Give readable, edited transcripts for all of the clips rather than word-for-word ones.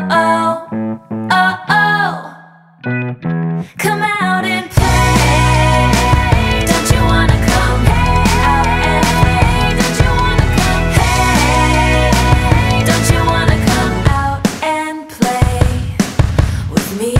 oh, oh, oh. Come out and play. Don't you wanna come out and play? Don't you wanna come? Hey, don't you wanna come out and play with me?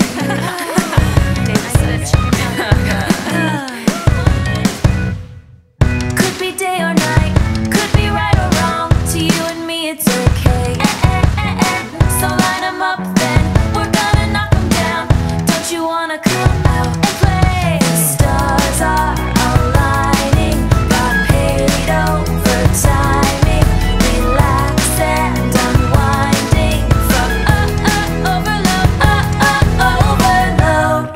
Could be day or night, could be right or wrong. To you and me, it's okay. So line 'em up then, we're gonna knock 'em down. Don't you wanna come out and play? The stars are aligning, got paid overtiming, relax and unwinding from overload, overload.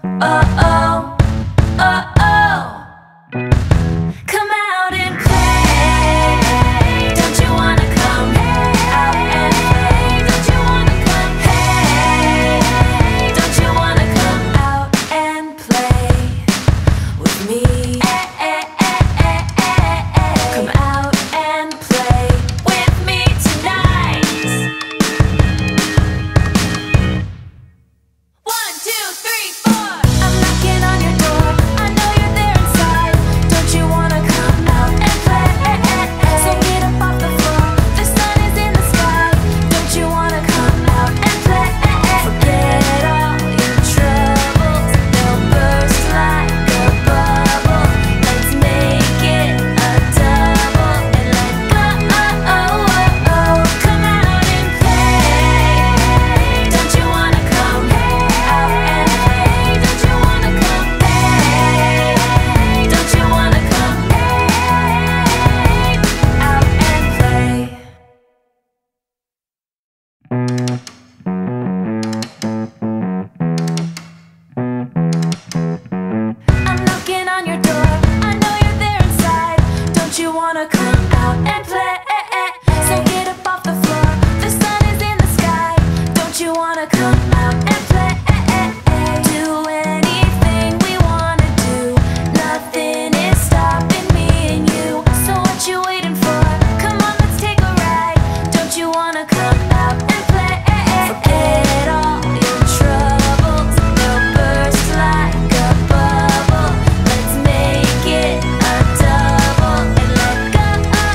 Come out and play. Don't you wanna come out and play? Don't you wanna come? Hey, don't you wanna come out and play with me? Come out and play with me tonight. 1, 2, 3, 4. I'm knocking on your door. I know you're there inside. Don't you wanna come out and play? So get up off the floor. The sun is in the sky. Don't you wanna come out and play? Forget all your troubles. They'll burst like a bubble. Let's make it a double and let go. Come out and play. Don't you wanna come out and play? Don't you wanna come? Don't you wanna come out and play? I'm knocking on your door. I know you're there inside. Don't you wanna come out and play? So get up off the floor. The sun is in the sky. Don't you wanna come out and play? Do anything we wanna do. Nothing is stopping me and you. So what you waiting for? Come on, let's take a ride. Don't you wanna come out and play? Forget all your troubles. They'll burst like a bubble. Let's make it a double and let go.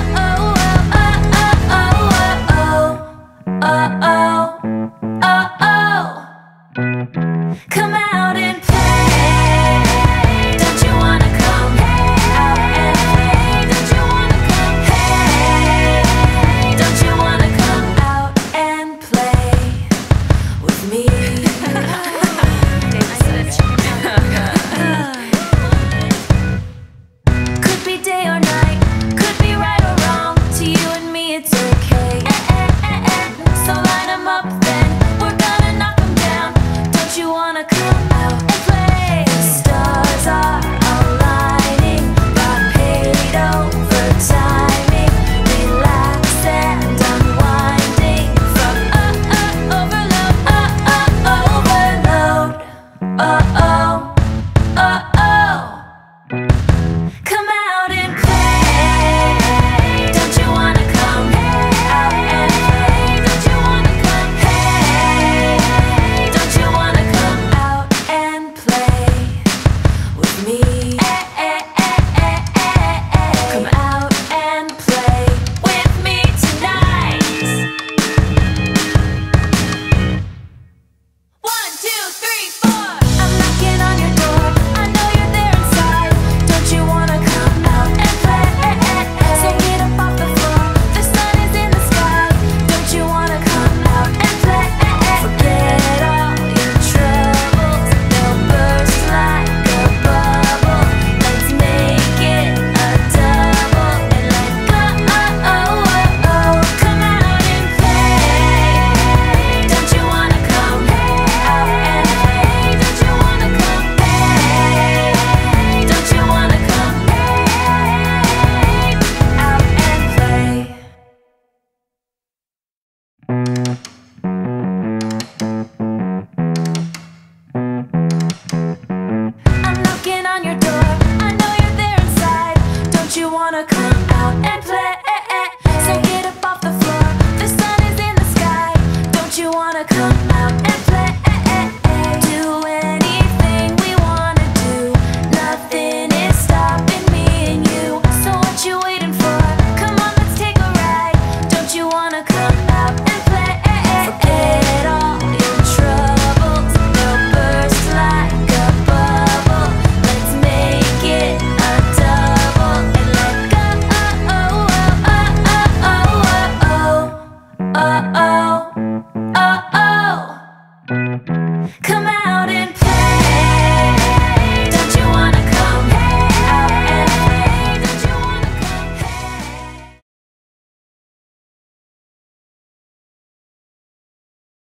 Come out and play. Don't you wanna come out and play? Don't you wanna come? Hey, don't you wanna come out and play with me? Could be day or night, could be right or wrong. To you and me, it's okay. So line 'em up then, we're gonna knock 'em down. Don't you wanna come wanna come out and play? Do anything we wanna do. Nothing is stopping me and you. So what you waiting for? Come on, let's take a ride. Don't you wanna come out and play? Forget all your troubles. They'll burst like a bubble. Let's make it a double and let go. Come out.